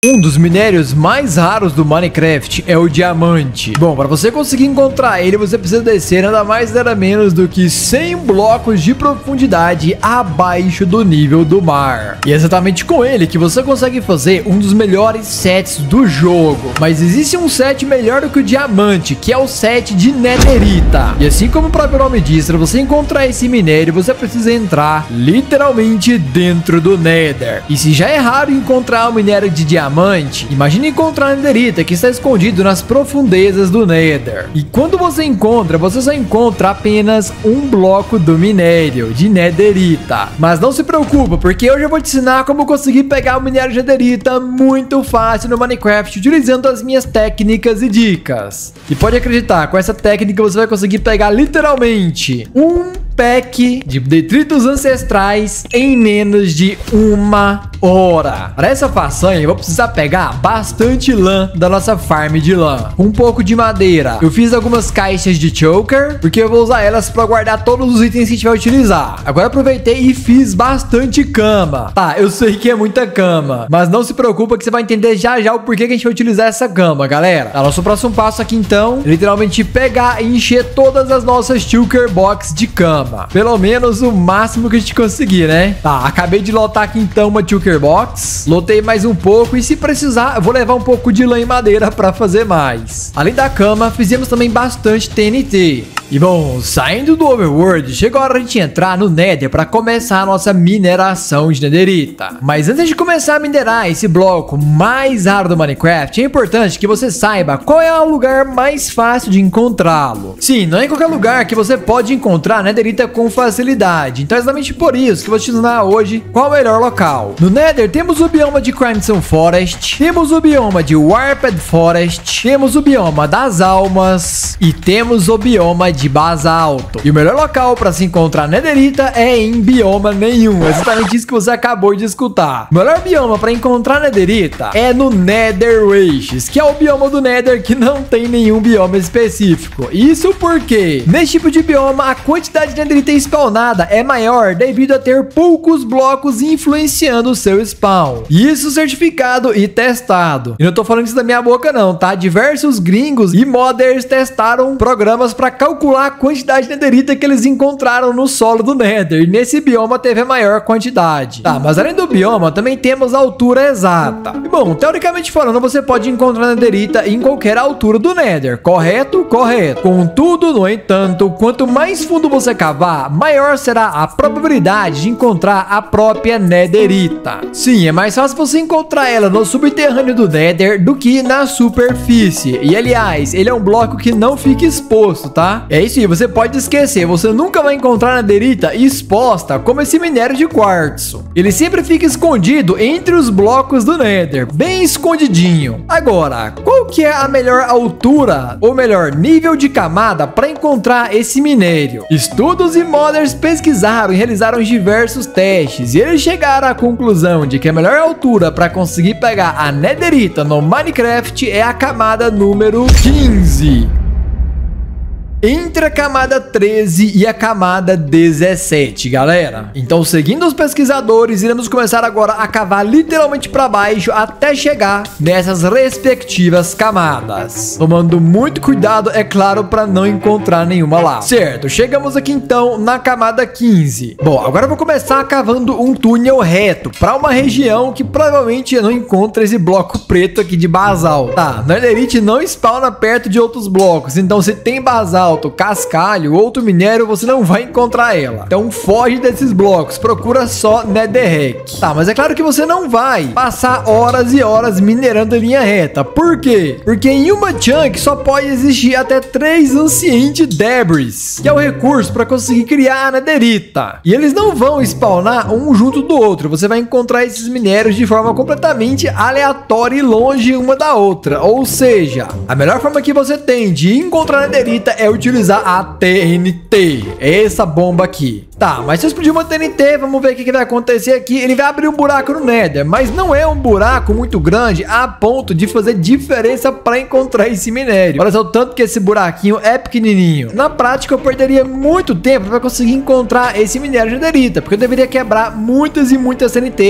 Um dos minérios mais raros do Minecraft é o diamante. Bom, para você conseguir encontrar ele, você precisa descer nada mais nada menos do que 100 blocos de profundidade abaixo do nível do mar. E é exatamente com ele que você consegue fazer um dos melhores sets do jogo. Mas existe um set melhor do que o diamante, que é o set de netherita. E assim como o próprio nome diz, para você encontrar esse minério, você precisa entrar literalmente dentro do nether. E se já é raro encontrar um minério de diamante, imagine encontrar a netherita, que está escondido nas profundezas do nether. E quando você encontra, você só encontra apenas um bloco do minério de netherita. Mas não se preocupa, porque hoje eu vou te ensinar como conseguir pegar o minério de netherita muito fácil no Minecraft, utilizando as minhas técnicas e dicas. E pode acreditar, com essa técnica você vai conseguir pegar literalmente um pack de detritos ancestrais em menos de 1 hora. Para essa façanha eu vou precisar pegar bastante lã da nossa farm de lã, um pouco de madeira. Eu fiz algumas caixas de choker, porque eu vou usar elas para guardar todos os itens que a gente vai utilizar. Agora aproveitei e fiz bastante cama. Tá, eu sei que é muita cama, mas não se preocupa que você vai entender já já o porquê que a gente vai utilizar essa cama, galera. Tá, nosso próximo passo aqui então é literalmente pegar e encher todas as nossas choker box de cama. Pelo menos o máximo que a gente conseguir, né? Tá, acabei de lotar aqui então uma choker box. Lotei mais um pouco e se precisar, eu vou levar um pouco de lã e madeira para fazer mais. Além da cama, fizemos também bastante TNT. E bom, saindo do overworld, chegou a hora de a gente entrar no nether para começar a nossa mineração de netherita. Mas antes de começar a minerar esse bloco mais raro do Minecraft, é importante que você saiba qual é o lugar mais fácil de encontrá-lo. Sim, não é em qualquer lugar que você pode encontrar netherita com facilidade. Então é exatamente por isso que eu vou te ensinar hoje qual é o melhor local. No nether temos o bioma de Crimson Forest, temos o bioma de Warped Forest, temos o bioma das almas e temos o bioma de basalto. E o melhor local para se encontrar netherita é em bioma nenhum. É exatamente isso que você acabou de escutar. O melhor bioma para encontrar netherita é no Nether Wastes, que é o bioma do nether que não tem nenhum bioma específico. Isso porque nesse tipo de bioma a quantidade de netherita spawnada é maior devido a ter poucos blocos influenciando o seu spawn. Isso certificado e testado. E não tô falando isso da minha boca não, tá? Diversos gringos e modders testaram programas para calcular a quantidade de netherita que eles encontraram no solo do nether, e nesse bioma teve a maior quantidade. Tá, mas além do bioma, também temos a altura exata. E bom, teoricamente falando, você pode encontrar netherita em qualquer altura do nether, correto? Correto. Contudo, no entanto, quanto mais fundo você cavar, maior será a probabilidade de encontrar a própria netherita. Sim, é mais fácil você encontrar ela no subterrâneo do nether do que na superfície. E aliás, ele é um bloco que não fica exposto, tá? É isso aí, você pode esquecer, você nunca vai encontrar netherita exposta como esse minério de quartzo. Ele sempre fica escondido entre os blocos do nether, bem escondidinho. Agora, qual que é a melhor altura, ou melhor, nível de camada para encontrar esse minério? Estudos e modders pesquisaram e realizaram diversos testes, e eles chegaram à conclusão de que a melhor altura para conseguir pegar a netherita no Minecraft é a camada número 15. Entre a camada 13 e a camada 17, galera. Então, seguindo os pesquisadores, iremos começar agora a cavar literalmente para baixo até chegar nessas respectivas camadas. Tomando muito cuidado, é claro, para não encontrar nenhuma lá. Certo, chegamos aqui então na camada 15. Bom, agora eu vou começar cavando um túnel reto para uma região que provavelmente eu não encontre esse bloco preto aqui de basalto. Tá, netherite não spawna perto de outros blocos, então se tem basalto, cascalho, outro minério, você não vai encontrar ela. Então foge desses blocos, procura só netherrack. Tá, mas é claro que você não vai passar horas e horas minerando em linha reta. Por quê? Porque em uma chunk só pode existir até 3 Ancient Debris, que é o recurso para conseguir criar a netherita. E eles não vão spawnar um junto do outro. Você vai encontrar esses minérios de forma completamente aleatória e longe uma da outra. Ou seja, a melhor forma que você tem de encontrar a netherita é utilizar a TNT, essa bomba aqui. Tá, mas se eu explodir uma TNT, vamos ver o que vai acontecer aqui. Ele vai abrir um buraco no nether, mas não é um buraco muito grande a ponto de fazer diferença para encontrar esse minério. Olha só o tanto que esse buraquinho é pequenininho. Na prática, eu perderia muito tempo para conseguir encontrar esse minério de netherita, porque eu deveria quebrar muitas e muitas TNT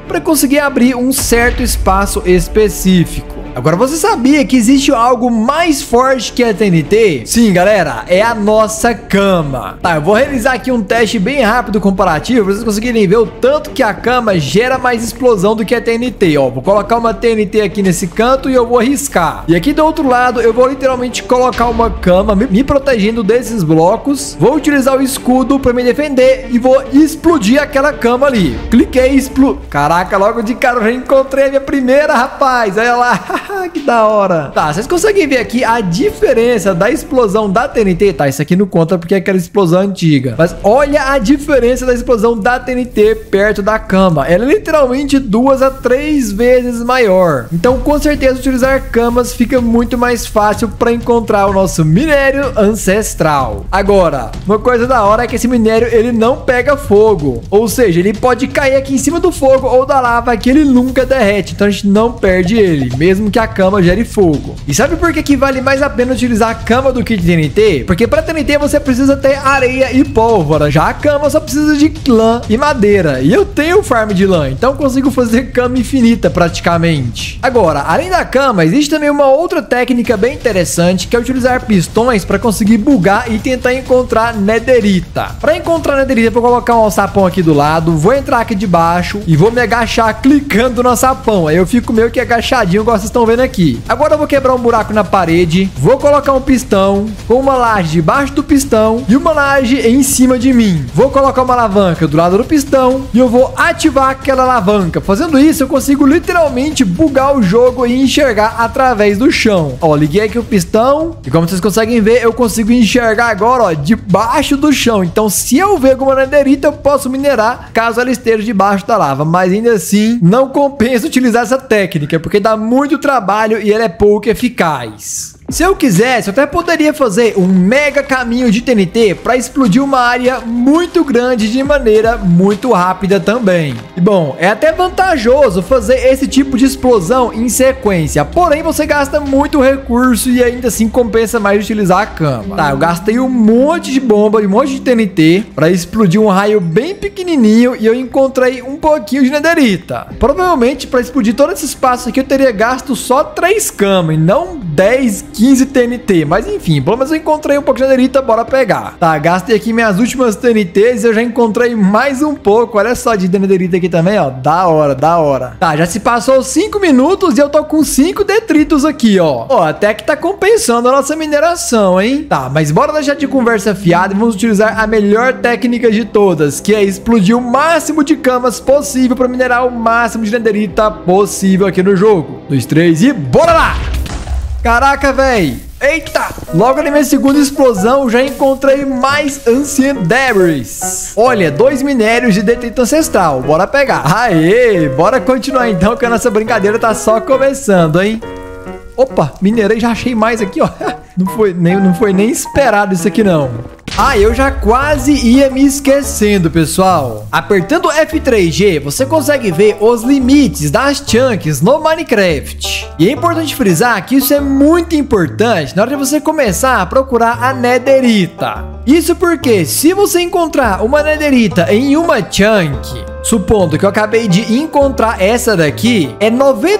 para conseguir abrir um certo espaço específico. Agora, você sabia que existe algo mais forte que a TNT? Sim, galera, é a nossa cama. Tá, eu vou realizar aqui um teste bem rápido comparativo para vocês conseguirem ver o tanto que a cama gera mais explosão do que a TNT, ó. Vou colocar uma TNT aqui nesse canto e eu vou riscar. E aqui do outro lado, eu vou literalmente colocar uma cama me protegendo desses blocos. Vou utilizar o escudo para me defender e vou explodir aquela cama ali. Cliquei e Caraca, logo de cara eu já encontrei a minha primeira, rapaz. Olha lá. Que da hora. Tá, vocês conseguem ver aqui a diferença da explosão da TNT? Tá, isso aqui não conta porque é aquela explosão antiga. Mas olha a diferença da explosão da TNT perto da cama. Ela é literalmente 2 a 3 vezes maior. Então, com certeza, utilizar camas fica muito mais fácil para encontrar o nosso minério ancestral. Agora, uma coisa da hora é que esse minério, ele não pega fogo. Ou seja, ele pode cair aqui em cima do fogo ou da lava que ele nunca derrete. Então, a gente não perde ele, mesmo que a cama gere fogo. E sabe por que vale mais a pena utilizar a cama do que TNT? Porque para TNT você precisa ter areia e pólvora, já a cama só precisa de lã e madeira. E eu tenho farm de lã, então consigo fazer cama infinita praticamente. Agora, além da cama, existe também uma outra técnica bem interessante, que é utilizar pistões para conseguir bugar e tentar encontrar netherita. Para encontrar netherita, eu vou colocar um alçapão aqui do lado, vou entrar aqui de baixo e vou me agachar clicando no alçapão. Aí eu fico meio que agachadinho, igual vocês estão vendo aqui. Agora eu vou quebrar um buraco na parede, vou colocar um pistão com uma laje debaixo do pistão e uma laje em cima de mim. Vou colocar uma alavanca do lado do pistão e eu vou ativar aquela alavanca. Fazendo isso, eu consigo literalmente bugar o jogo e enxergar através do chão. Ó, liguei aqui o pistão e como vocês conseguem ver, eu consigo enxergar agora, ó, debaixo do chão. Então, se eu ver alguma netherita, eu posso minerar caso ela esteja debaixo da lava. Mas ainda assim, não compensa utilizar essa técnica, porque dá muito trabalho e ela é pouco eficaz. Se eu quisesse, eu até poderia fazer um mega caminho de TNT para explodir uma área muito grande de maneira muito rápida também. E bom, é até vantajoso fazer esse tipo de explosão em sequência, porém você gasta muito recurso e ainda assim compensa mais utilizar a cama. Tá, eu gastei um monte de bomba e um monte de TNT para explodir um raio bem pequenininho e eu encontrei um pouquinho de netherita. Provavelmente para explodir todo esse espaço aqui eu teria gasto só 3 camas e não 10, 15 TNT, mas enfim, pelo menos eu encontrei um pouco de netherita, bora pegar. Tá, gastei aqui minhas últimas TNTs e eu já encontrei mais um pouco, olha só de netherita aqui também, ó, da hora, da hora. Tá, já se passou 5 minutos e eu tô com 5 detritos aqui, ó. Ó, até que tá compensando a nossa mineração, hein? Tá, mas bora deixar de conversa fiada e vamos utilizar a melhor técnica de todas, que é explodir o máximo de camas possível para minerar o máximo de netherita possível aqui no jogo. 2, 3 e bora lá! Caraca, véi! Eita! Logo na minha segunda explosão, já encontrei mais Ancient Debris. Olha, 2 minérios de detrito ancestral. Bora pegar. Aê! Bora continuar então, que a nossa brincadeira tá só começando, hein? Opa, minerei, já achei mais aqui, ó. Não foi nem esperado isso aqui, não. Ah, eu já quase ia me esquecendo, pessoal. Apertando F3G, você consegue ver os limites das chunks no Minecraft. E é importante frisar que isso é muito importante na hora de você começar a procurar a netherita. Isso porque se você encontrar uma netherita em uma chunk, supondo que eu acabei de encontrar essa daqui, é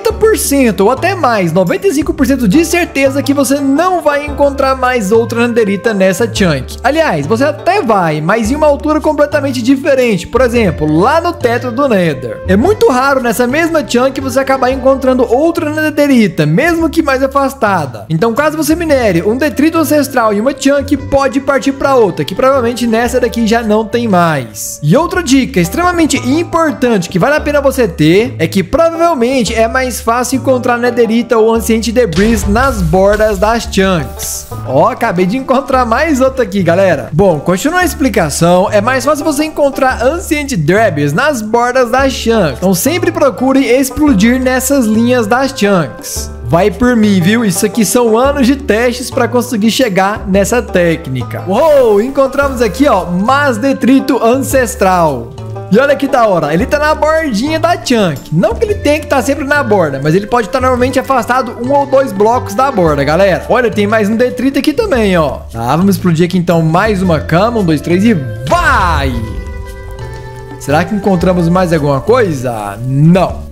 90% ou até mais, 95% de certeza que você não vai encontrar mais outra netherita nessa chunk. Aliás, você até vai, mas em uma altura completamente diferente. Por exemplo, lá no teto do Nether. É muito raro nessa mesma chunk você acabar encontrando outra netherita, mesmo que mais afastada. Então, caso você minere um detrito ancestral em uma chunk, pode partir para outra, que provavelmente nessa daqui já não tem mais. E outra dica extremamente importante que vale a pena você ter é que provavelmente é mais fácil encontrar netherita ou Ancient Debris nas bordas das chunks. Ó, acabei de encontrar mais outra aqui, galera. Bom, continuando a explicação, é mais fácil você encontrar Ancient Debris nas bordas das chunks. Então sempre procure explodir nessas linhas das chunks. Vai por mim, viu? Isso aqui são anos de testes para conseguir chegar nessa técnica. Uou, encontramos aqui, ó, mais detrito ancestral. E olha que da hora, ele tá na bordinha da chunk. Não que ele tenha que estar sempre na borda, mas ele pode estar normalmente afastado 1 ou 2 blocos da borda, galera. Olha, tem mais um detrito aqui também, ó. Tá, vamos explodir aqui então mais uma cama. 1, 2, 3 e vai! Será que encontramos mais alguma coisa? Não.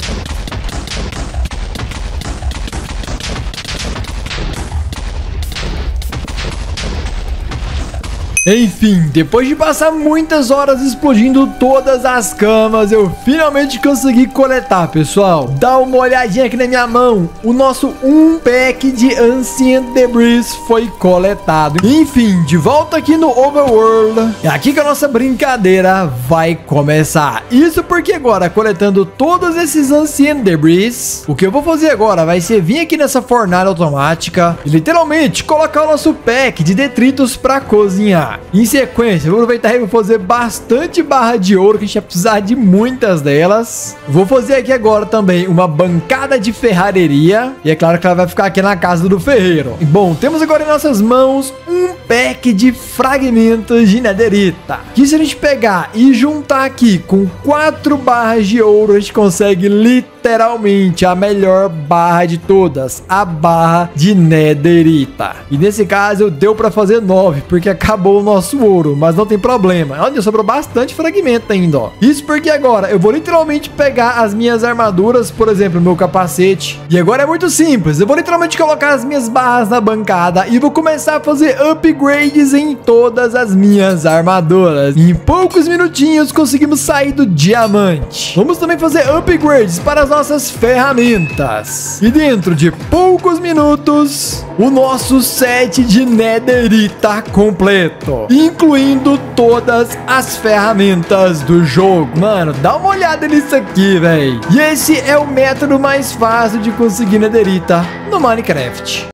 Enfim, depois de passar muitas horas explodindo todas as camas, eu finalmente consegui coletar, pessoal. Dá uma olhadinha aqui na minha mão. O nosso pack de Ancient Debris foi coletado. Enfim, de volta aqui no Overworld. É aqui que a nossa brincadeira vai começar. Isso porque agora, coletando todos esses Ancient Debris, o que eu vou fazer agora vai ser vir aqui nessa fornalha automática e literalmente colocar o nosso pack de detritos para cozinhar. Em sequência, eu vou aproveitar e vou fazer bastante barra de ouro, que a gente vai precisar de muitas delas. Vou fazer aqui agora também uma bancada de ferraria. E é claro que ela vai ficar aqui na casa do ferreiro. E, bom, temos agora em nossas mãos um pack de fragmentos de netherita. Que se a gente pegar e juntar aqui com 4 barras de ouro, a gente consegue literalmente a melhor barra de todas, a barra de netherita. E nesse caso deu para fazer 9, porque acabou o nosso ouro, mas não tem problema. Olha, sobrou bastante fragmento ainda, ó. Isso porque agora eu vou literalmente pegar as minhas armaduras, por exemplo, o meu capacete. E agora é muito simples, eu vou literalmente colocar as minhas barras na bancada e vou começar a fazer upgrades em todas as minhas armaduras. E em poucos minutinhos conseguimos sair do diamante. Vamos também fazer upgrades para as nossas ferramentas. E dentro de poucos minutos, o nosso set de netherita completo, incluindo todas as ferramentas do jogo. Mano, dá uma olhada nisso aqui, velho. E esse é o método mais fácil de conseguir netherita no Minecraft.